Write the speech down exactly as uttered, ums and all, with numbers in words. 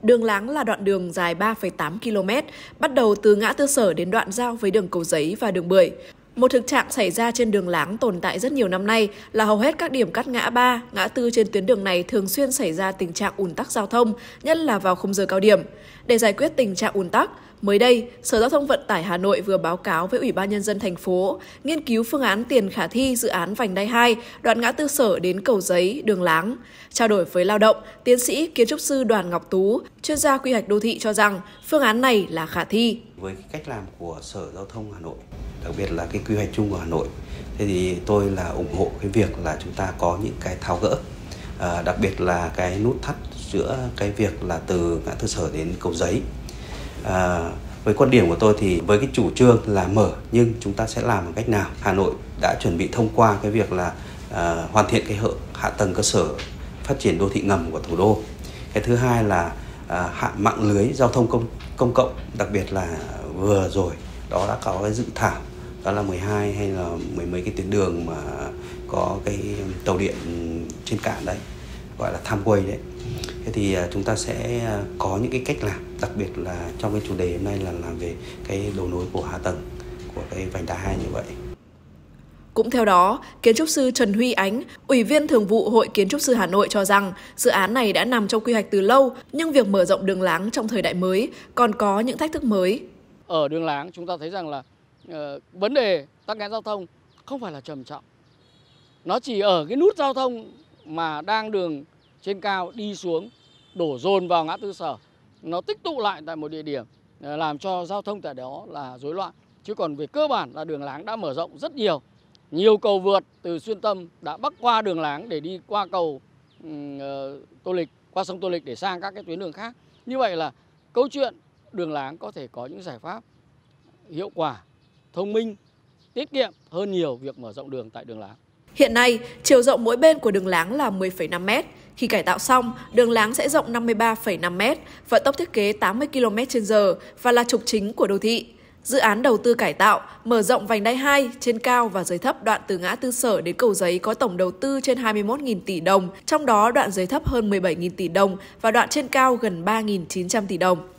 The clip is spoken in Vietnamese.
Đường Láng là đoạn đường dài ba phẩy tám ki lô mét, bắt đầu từ ngã tư Sở đến đoạn giao với đường Cầu Giấy và đường Bưởi. Một thực trạng xảy ra trên đường Láng tồn tại rất nhiều năm nay là hầu hết các điểm cắt ngã ba, ngã tư trên tuyến đường này thường xuyên xảy ra tình trạng ùn tắc giao thông, nhất là vào khung giờ cao điểm. Để giải quyết tình trạng ùn tắc, mới đây, Sở Giao thông Vận tải Hà Nội vừa báo cáo với Ủy ban Nhân dân thành phố nghiên cứu phương án tiền khả thi dự án vành đai hai, đoạn ngã tư Sở đến Cầu Giấy, đường Láng. Trao đổi với Lao động, tiến sĩ kiến trúc sư Đoàn Ngọc Tú, chuyên gia quy hoạch đô thị cho rằng phương án này là khả thi. Với cái cách làm của Sở Giao thông Hà Nội, đặc biệt là cái quy hoạch chung của Hà Nội, thế thì tôi là ủng hộ cái việc là chúng ta có những cái tháo gỡ, à, đặc biệt là cái nút thắt giữa cái việc là từ ngã tư Sở đến Cầu Giấy. À, với quan điểm của tôi thì với cái chủ trương là mở, nhưng chúng ta sẽ làm bằng cách nào? Hà Nội đã chuẩn bị thông qua cái việc là à, hoàn thiện cái hệ hạ tầng cơ sở phát triển đô thị ngầm của thủ đô. Cái thứ hai là à, hạ mạng lưới giao thông công công cộng, đặc biệt là vừa rồi đó đã có cái dự thảo, đó là mười hai hay là mười mấy cái tuyến đường mà có cái tàu điện trên cạn đấy, gọi là tramway đấy. Thế thì chúng ta sẽ có những cái cách làm, đặc biệt là trong cái chủ đề hôm nay là làm về cái đấu nối của hạ tầng của cái vành đai hai như vậy. Cũng theo đó, kiến trúc sư Trần Huy Ánh, Ủy viên Thường vụ Hội Kiến trúc sư Hà Nội cho rằng dự án này đã nằm trong quy hoạch từ lâu, nhưng việc mở rộng đường Láng trong thời đại mới còn có những thách thức mới. Ở đường Láng chúng ta thấy rằng là uh, vấn đề tắc nghẽn giao thông không phải là trầm trọng. Nó chỉ ở cái nút giao thông mà đang đường trên cao đi xuống, đổ dồn vào ngã tư Sở, nó tích tụ lại tại một địa điểm, làm cho giao thông tại đó là rối loạn. Chứ còn về cơ bản là đường Láng đã mở rộng rất nhiều. Nhiều cầu vượt từ Xuyên Tâm đã bắc qua đường Láng để đi qua cầu uh, Tô Lịch, qua sông Tô Lịch để sang các cái tuyến đường khác. Như vậy là câu chuyện đường Láng có thể có những giải pháp hiệu quả, thông minh, tiết kiệm hơn nhiều việc mở rộng đường tại đường Láng. Hiện nay, chiều rộng mỗi bên của đường Láng là mười phẩy năm mét. Khi cải tạo xong, đường Láng sẽ rộng năm mươi ba phẩy năm mét, vận tốc thiết kế tám mươi ki lô mét trên giờ và là trục chính của đô thị. Dự án đầu tư cải tạo, mở rộng vành đai hai trên cao và dưới thấp đoạn từ ngã tư Sở đến Cầu Giấy có tổng đầu tư trên hai mươi mốt nghìn tỷ đồng, trong đó đoạn dưới thấp hơn mười bảy nghìn tỷ đồng và đoạn trên cao gần ba nghìn chín trăm tỷ đồng.